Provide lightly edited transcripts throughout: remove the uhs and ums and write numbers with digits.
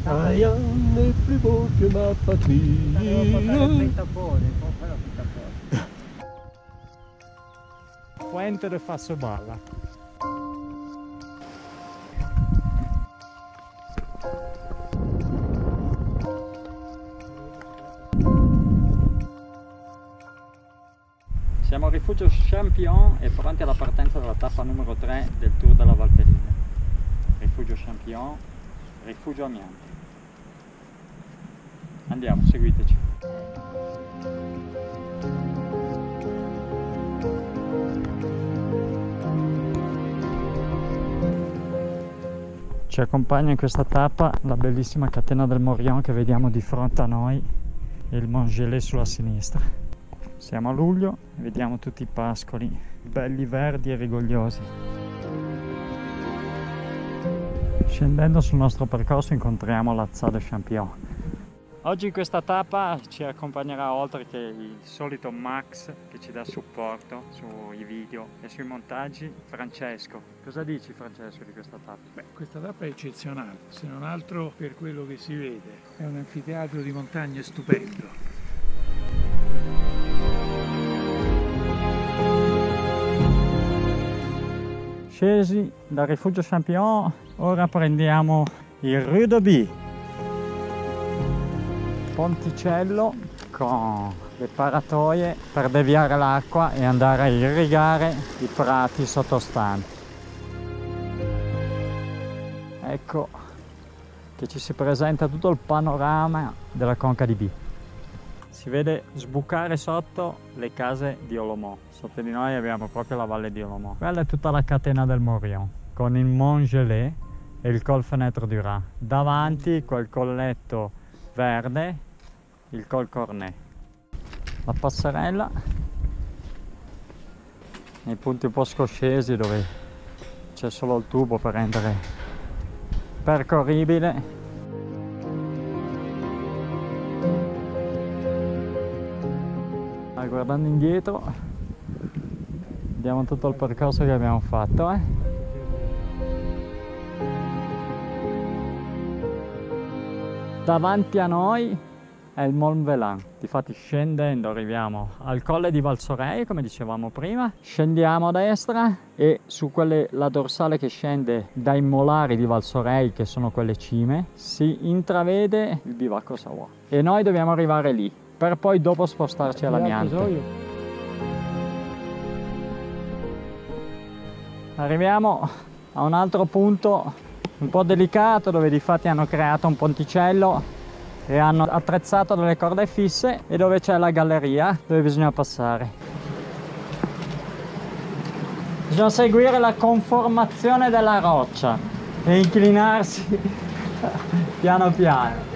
Rien n'est plus beau que ma patrie. Puente de Fassoballa. Siamo al rifugio Champion e pronti alla partenza della tappa numero 3 del Tour della Valpellina. Rifugio Champion, rifugio amianti. Andiamo, seguiteci. Ci accompagna in questa tappa la bellissima catena del Morillon che vediamo di fronte a noi e il Mont Gelée sulla sinistra. Siamo a luglio e vediamo tutti i pascoli belli verdi e rigogliosi. Scendendo sul nostro percorso incontriamo la Zade Champion. Oggi in questa tappa ci accompagnerà, oltre che il solito Max che ci dà supporto sui video e sui montaggi, Francesco. Cosa dici, Francesco, di questa tappa? Beh, questa tappa è eccezionale, se non altro per quello che si vede. È un anfiteatro di montagne stupendo. Scesi dal rifugio Champion, ora prendiamo il Rue de Bie. Ponticello con le paratoie per deviare l'acqua e andare a irrigare i prati sottostanti. Ecco che ci si presenta tutto il panorama della conca di Bie. Si vede sbucare sotto le case di Olomont. Sotto di noi abbiamo proprio la valle di Olomont. Quella è tutta la catena del Morillon con il Mont Gelée e il Col Fenêtre du Raz. Davanti quel colletto verde, il Col Cornet. La passerella nei punti un po' scoscesi dove c'è solo il tubo per rendere percorribile. Guardando indietro vediamo tutto il percorso che abbiamo fatto. Davanti a noi è il Mont Velan. Difatti scendendo arriviamo al colle di Valsorei, come dicevamo prima, scendiamo a destra e su la dorsale che scende dai molari di Valsorei, che sono quelle cime, si intravede il bivacco Savoie e noi dobbiamo arrivare lì per poi dopo spostarci all'Amiante. Arriviamo a un altro punto un po' delicato dove difatti hanno creato un ponticello e hanno attrezzato delle corde fisse e dove c'è la galleria dove bisogna passare. Bisogna seguire la conformazione della roccia e inclinarsi piano piano.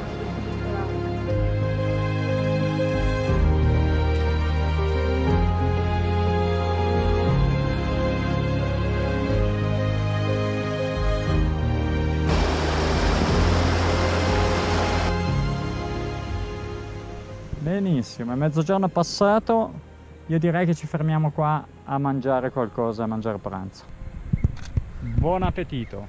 Benissimo, è mezzogiorno passato, io direi che ci fermiamo qua a mangiare qualcosa, a mangiare pranzo. Buon appetito!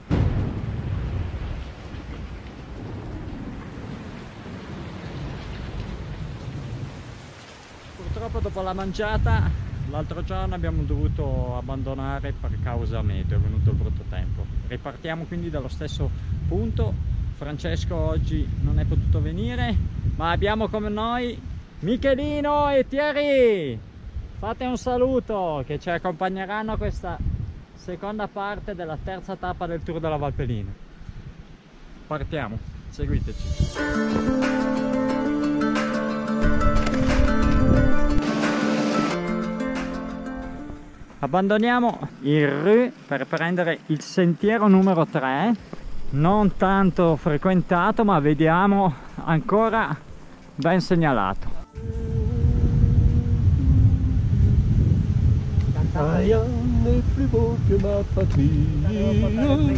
Purtroppo dopo la mangiata, l'altro giorno abbiamo dovuto abbandonare per causa meteo, è venuto il brutto tempo. Ripartiamo quindi dallo stesso punto. Francesco oggi non è potuto venire, ma abbiamo con noi Michelino e Thierry. Fate un saluto, che ci accompagneranno a questa seconda parte della terza tappa del Tour della Valpellina. Partiamo, seguiteci. Abbandoniamo il Rue per prendere il sentiero numero 3, non tanto frequentato, ma vediamo ancora ben segnalato. Rien n'est plus beau que ma patrie.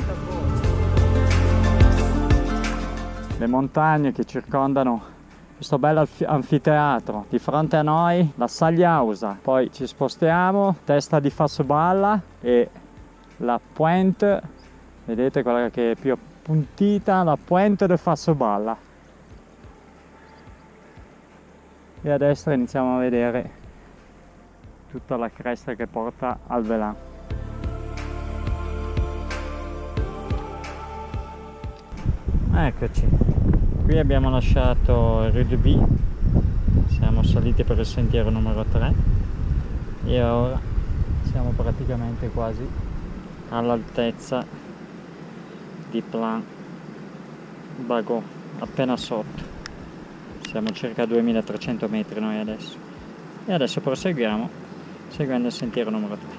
Le montagne che circondano questo bel anfiteatro. Di fronte a noi la Sagliausa, poi ci spostiamo, testa di Fassoballa e la Pointe, vedete quella che è più puntita, la Puente de Fassoballa. E a destra iniziamo a vedere tutta la cresta che porta al Velin. Eccoci, qui abbiamo lasciato Rue de Bie, siamo saliti per il sentiero numero 3 e ora siamo praticamente quasi all'altezza di Plan Bagot, appena sotto. Siamo circa a 2300 metri noi adesso. E adesso proseguiamo seguendo il sentiero numero 3.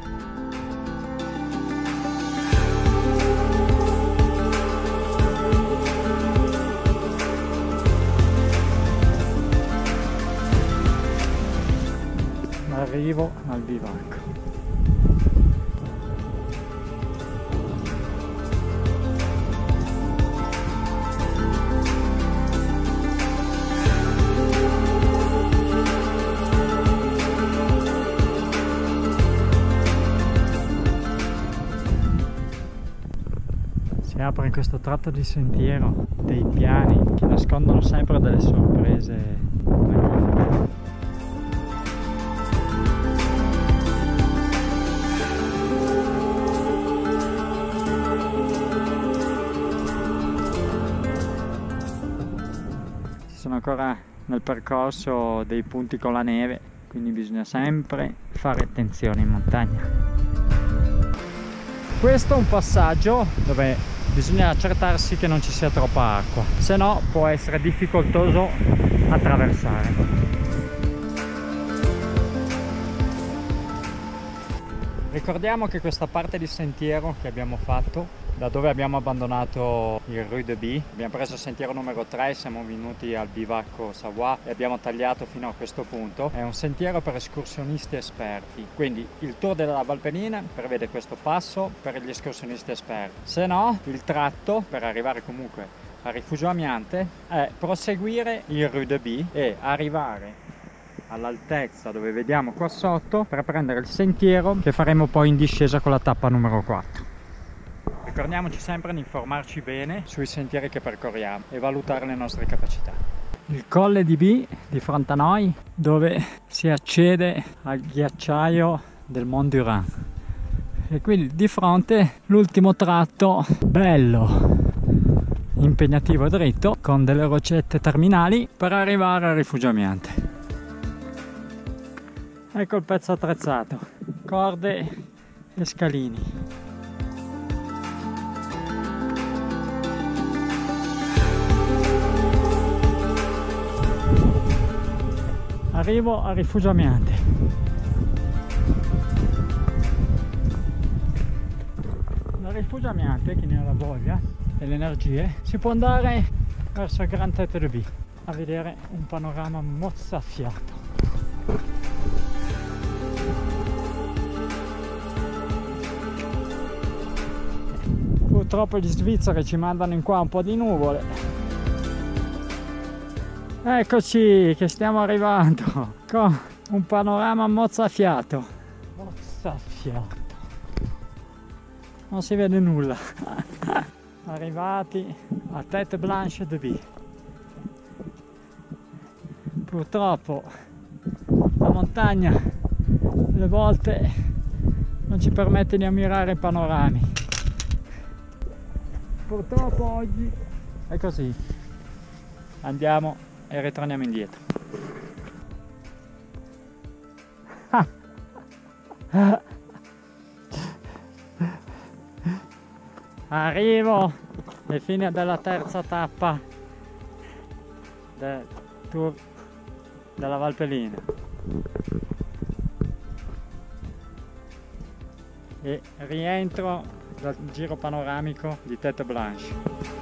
Arrivo al bivacco. Si apre in questo tratto di sentiero dei piani che nascondono sempre delle sorprese magnifiche. Sono ancora nel percorso dei punti con la neve, quindi bisogna sempre fare attenzione in montagna. Questo è un passaggio dove bisogna accertarsi che non ci sia troppa acqua, se no può essere difficoltoso attraversare. Ricordiamo che questa parte di sentiero che abbiamo fatto, da dove abbiamo abbandonato il Rue de Bie, abbiamo preso il sentiero numero 3, siamo venuti al bivacco Savoie e abbiamo tagliato fino a questo punto. È un sentiero per escursionisti esperti, quindi il Tour della Valpelline prevede questo passo per gli escursionisti esperti. Se no, il tratto per arrivare comunque al Rifugio Amiante è proseguire il Rue de Bie e arrivare all'altezza dove vediamo qua sotto per prendere il sentiero che faremo poi in discesa con la tappa numero 4. Ricordiamoci sempre di informarci bene sui sentieri che percorriamo e valutare le nostre capacità. Il Colle di Bie di fronte a noi, dove si accede al ghiacciaio del Mont Durand. E quindi di fronte l'ultimo tratto bello, impegnativo e dritto, con delle roccette terminali per arrivare al Rifugio Amiante. Ecco il pezzo attrezzato, corde e scalini. Arrivo al Rifugio Amiante. Dal Rifugio Amiante, chi ne ha la voglia e le energie, si può andare verso il Grand Tête de Bie a vedere un panorama mozzafiato. Purtroppo gli svizzeri ci mandano in qua un po' di nuvole. Eccoci che stiamo arrivando con un panorama mozzafiato. Mozzafiato. Non si vede nulla. Arrivati a Tête Blanche de Bie. Purtroppo la montagna alle volte non ci permette di ammirare i panorami. Purtroppo oggi è così. Andiamo e ritorniamo indietro. Arrivo alla fine della terza tappa del Tour della Valpelline e rientro dal giro panoramico di Tête Blanche.